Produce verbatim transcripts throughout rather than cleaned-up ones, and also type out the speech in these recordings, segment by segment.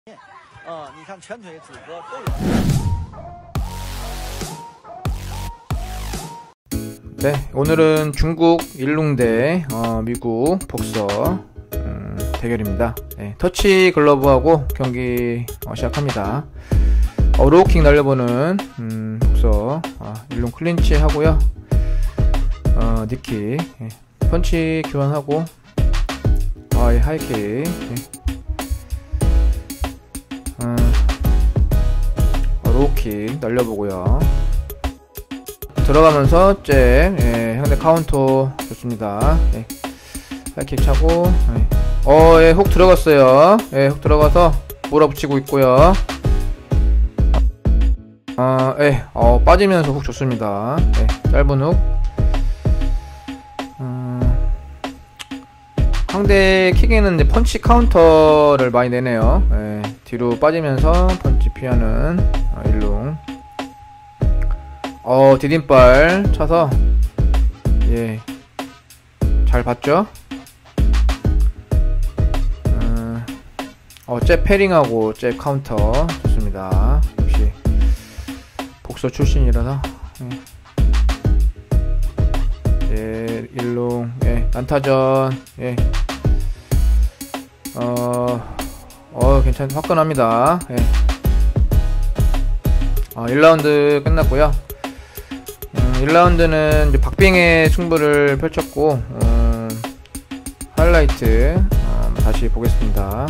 呃，你看前腿、子哥都有。 네, 오늘은 중국 일룽대 어, 미국 복서 음, 대결입니다. 네, 터치 글러브하고 경기 어, 시작합니다. 어, 로우킥 날려보는 음, 복서 어, 일룽 클린치 하고요. 어, 니킥 예, 펀치 교환하고 어, 하이킥 예. 어, 어, 로우킥 날려보고요. 들어가면서 잽, 예, 상대 카운터 좋습니다. 예, 하이킥 차고, 예. 어, 예, 훅 들어갔어요. 예, 훅 들어가서 몰아붙이고 있고요. 아, 예, 어, 빠지면서 훅 좋습니다. 예, 짧은 훅. 음, 상대 킥에는 이제 펀치 카운터를 많이 내네요. 예, 뒤로 빠지면서 펀치 피하는 어, 일룽. 어, 디딤발 차서, 예, 잘 봤죠? 음, 어, 잽 패링하고 잽 카운터 좋습니다. 역시 복서 출신이라서, 예, 예 일룽, 예, 난타전, 예, 어, 어, 괜찮, 화끈합니다. 예, 어, 일 라운드 끝났고요. 일 라운드는 이제 박빙의 승부를 펼쳤고, 음, 하이라이트 음, 다시 보겠습니다.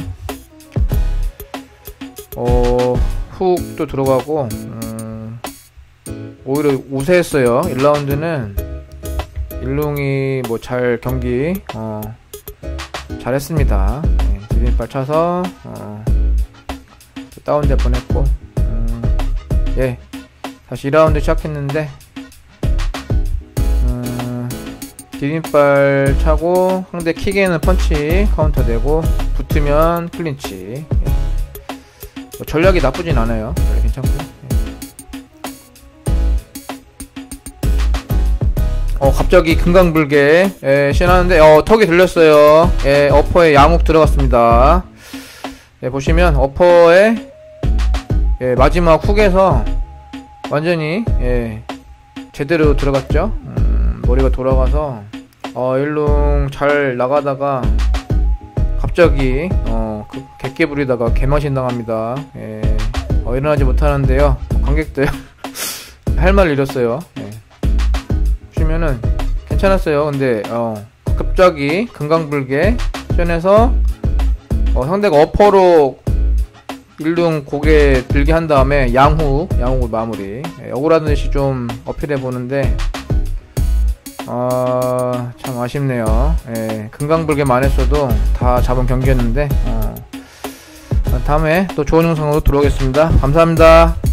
어, 훅도 들어가고, 음, 오히려 우세했어요. 일 라운드는 일룽이 뭐 잘 경기 어, 잘했습니다. 네, 디딤발 차서 어, 다운될 뻔했고, 음, 예, 다시 이 라운드 시작했는데. 디딤발 차고 상대 킥에는 펀치 카운터 내고 붙으면 클린치. 예. 뭐 전략이 나쁘진 않아요. 전략 괜찮고요. 예. 어 갑자기 금강불개 예, 시연하는데 어 턱이 들렸어요. 예, 어퍼에 양훅 들어갔습니다. 예, 보시면 어퍼에 예, 마지막 훅에서 완전히 예, 제대로 들어갔죠. 음, 머리가 돌아가서 어, 일룽 잘 나가다가 갑자기 어, 그 객기 부리다가 개망신 당합니다. 예, 어, 일어나지 못하는데요. 관객들 할 말을 잃었어요. 예. 보시면은 괜찮았어요. 근데 어, 갑자기 금강불개 시연해서 어, 상대가 어퍼로 일룽 고개 들게 한 다음에 양후 양후 마무리. 예, 억울한 듯이 좀 어필해 보는데 아, 참 아쉽네요. 예, 금강불개만 했어도 다 잡은 경기였는데 어, 다음에 또 좋은 영상으로 들어오겠습니다. 감사합니다.